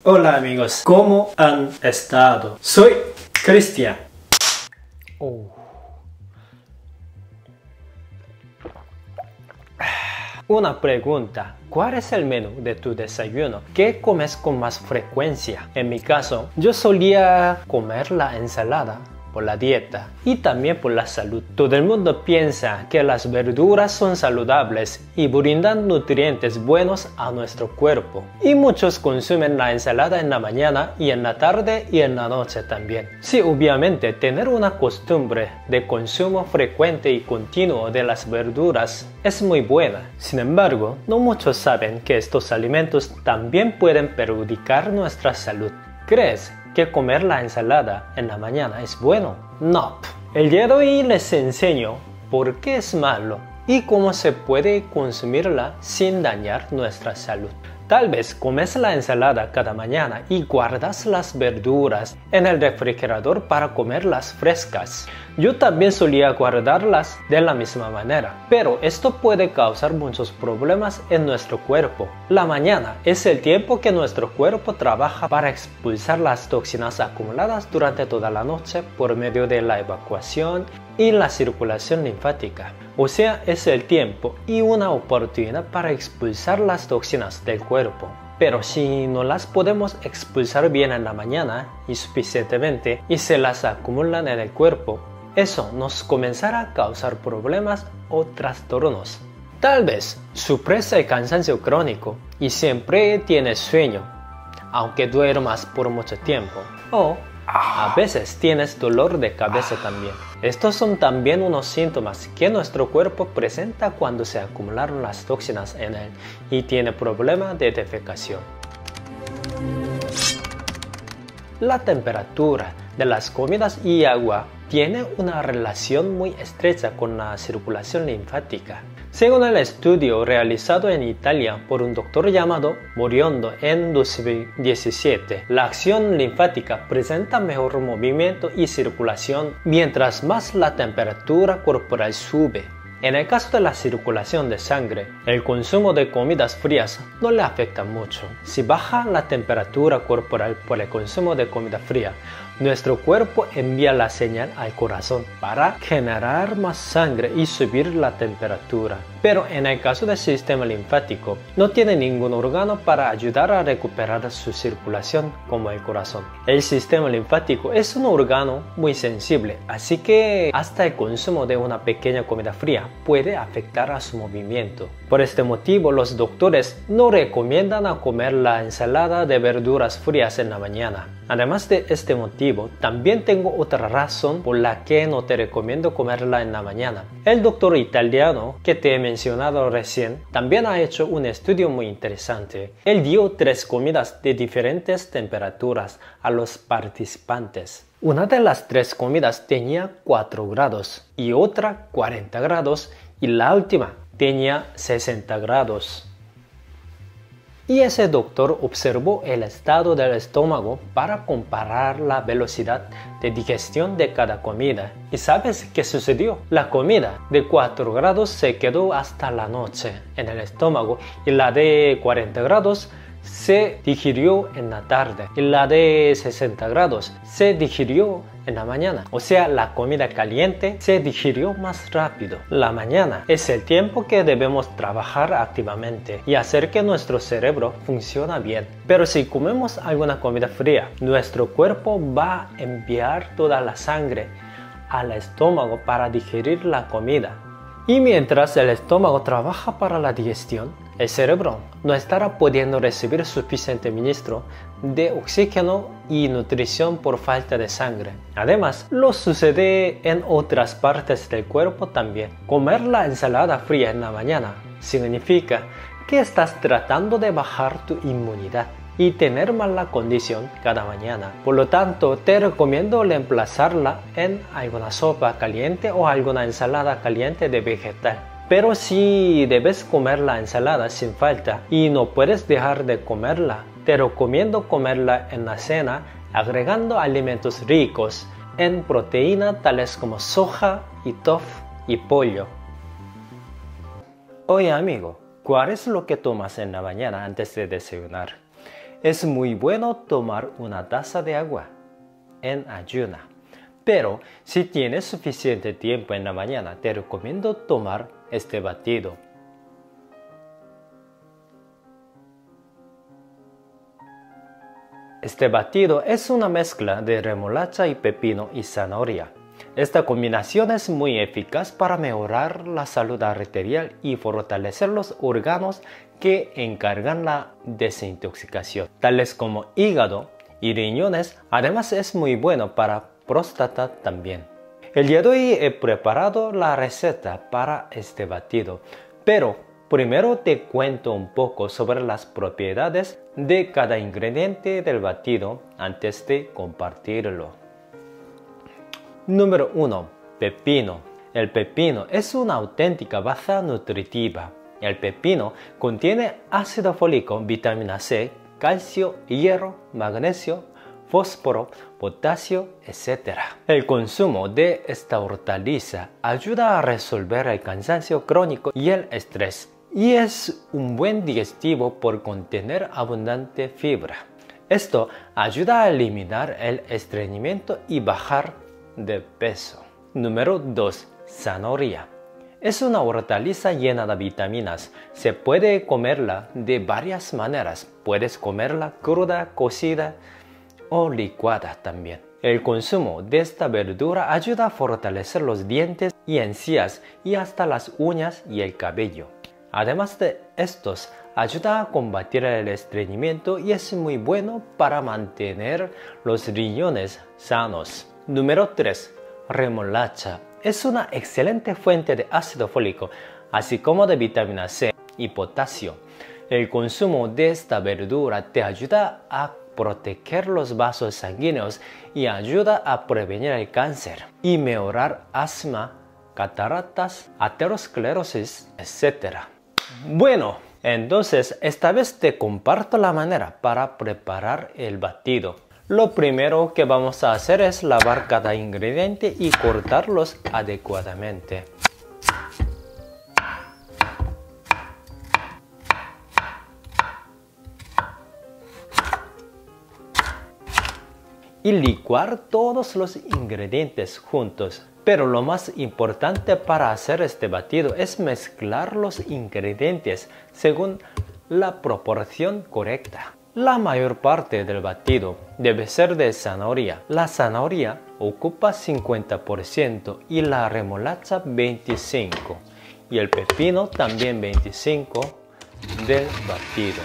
Hola amigos, ¿cómo han estado? Soy Cristian. Una pregunta, ¿cuál es el menú de tu desayuno? ¿Qué comes con más frecuencia? En mi caso, yo solía comer la ensalada por la dieta y también por la salud. Todo el mundo piensa que las verduras son saludables y brindan nutrientes buenos a nuestro cuerpo. Y muchos consumen la ensalada en la mañana y en la tarde y en la noche también. Sí, obviamente, tener una costumbre de consumo frecuente y continuo de las verduras es muy buena. Sin embargo, no muchos saben que estos alimentos también pueden perjudicar nuestra salud. ¿Crees que comer la ensalada en la mañana es bueno? No. El día de hoy les enseño por qué es malo y cómo se puede consumirla sin dañar nuestra salud. Tal vez comes la ensalada cada mañana y guardas las verduras en el refrigerador para comerlas frescas. Yo también solía guardarlas de la misma manera, pero esto puede causar muchos problemas en nuestro cuerpo. La mañana es el tiempo que nuestro cuerpo trabaja para expulsar las toxinas acumuladas durante toda la noche por medio de la evacuación y la circulación linfática. O sea, es el tiempo y una oportunidad para expulsar las toxinas del cuerpo. Pero si no las podemos expulsar bien en la mañana y suficientemente y se las acumulan en el cuerpo, eso nos comenzará a causar problemas o trastornos. Tal vez sufres el cansancio crónico y siempre tienes sueño, aunque duermas por mucho tiempo. O a veces tienes dolor de cabeza también. Estos son también unos síntomas que nuestro cuerpo presenta cuando se acumularon las toxinas en él y tiene problemas de defecación. La temperatura de las comidas y agua tiene una relación muy estrecha con la circulación linfática. Según el estudio realizado en Italia por un doctor llamado Moriondo en 2017, la acción linfática presenta mejor movimiento y circulación mientras más la temperatura corporal sube. En el caso de la circulación de sangre, el consumo de comidas frías no le afecta mucho. Si baja la temperatura corporal por el consumo de comida fría, nuestro cuerpo envía la señal al corazón para generar más sangre y subir la temperatura. Pero en el caso del sistema linfático, no tiene ningún órgano para ayudar a recuperar su circulación como el corazón. El sistema linfático es un órgano muy sensible, así que hasta el consumo de una pequeña comida fría puede afectar a su movimiento. Por este motivo, los doctores no recomiendan a comer la ensalada de verduras frías en la mañana. Además de este motivo, también tengo otra razón por la que no te recomiendo comerla en la mañana. El doctor italiano que te he mencionado recién también ha hecho un estudio muy interesante. Él dio 3 comidas de diferentes temperaturas a los participantes. Una de las 3 comidas tenía 4 grados y otra 40 grados y la última tenía 60 grados. Y ese doctor observó el estado del estómago para comparar la velocidad de digestión de cada comida. ¿Y sabes qué sucedió? La comida de 4 grados se quedó hasta la noche en el estómago y la de 40 grados se digirió en la tarde y la de 60 grados se digirió en la mañana. O sea, la comida caliente se digirió más rápido. La mañana es el tiempo que debemos trabajar activamente y hacer que nuestro cerebro funcione bien. Pero si comemos alguna comida fría, nuestro cuerpo va a enviar toda la sangre al estómago para digerir la comida. Y mientras el estómago trabaja para la digestión, el cerebro no estará pudiendo recibir suficiente suministro de oxígeno y nutrición por falta de sangre. Además, lo sucede en otras partes del cuerpo también. Comer la ensalada fría en la mañana significa que estás tratando de bajar tu inmunidad y tener mala condición cada mañana. Por lo tanto, te recomiendo reemplazarla en alguna sopa caliente o alguna ensalada caliente de vegetal. Pero si debes comer la ensalada sin falta y no puedes dejar de comerla, te recomiendo comerla en la cena agregando alimentos ricos en proteína tales como soja y tofu y pollo. Oye amigo, ¿cuál es lo que tomas en la mañana antes de desayunar? Es muy bueno tomar una taza de agua en ayuna. Pero si tienes suficiente tiempo en la mañana, te recomiendo tomar este batido. Este batido es una mezcla de remolacha y pepino y zanahoria. Esta combinación es muy eficaz para mejorar la salud arterial y fortalecer los órganos que encargan la desintoxicación, tales como hígado y riñones. Además es muy bueno para próstata también. El día de hoy he preparado la receta para este batido, pero primero te cuento un poco sobre las propiedades de cada ingrediente del batido antes de compartirlo. Número 1. Pepino. El pepino es una auténtica base nutritiva. El pepino contiene ácido fólico, vitamina C, calcio, hierro, magnesio, fósforo, potasio, etc. El consumo de esta hortaliza ayuda a resolver el cansancio crónico y el estrés, y es un buen digestivo por contener abundante fibra. Esto ayuda a eliminar el estreñimiento y bajar de peso. Número 2. Zanahoria. Es una hortaliza llena de vitaminas. Se puede comerla de varias maneras. Puedes comerla cruda, cocida o licuada también. El consumo de esta verdura ayuda a fortalecer los dientes y encías y hasta las uñas y el cabello. Además de estos, ayuda a combatir el estreñimiento y es muy bueno para mantener los riñones sanos. Número 3. Remolacha. Es una excelente fuente de ácido fólico, así como de vitamina C y potasio. El consumo de esta verdura te ayuda a proteger los vasos sanguíneos y ayuda a prevenir el cáncer y mejorar asma, cataratas, aterosclerosis, etc. Bueno, entonces esta vez te comparto la manera para preparar el batido. Lo primero que vamos a hacer es lavar cada ingrediente y cortarlos adecuadamente. Y licuar todos los ingredientes juntos. Pero lo más importante para hacer este batido es mezclar los ingredientes según la proporción correcta. La mayor parte del batido debe ser de zanahoria. La zanahoria ocupa 50% y la remolacha 25%. Y el pepino también 25% del batido.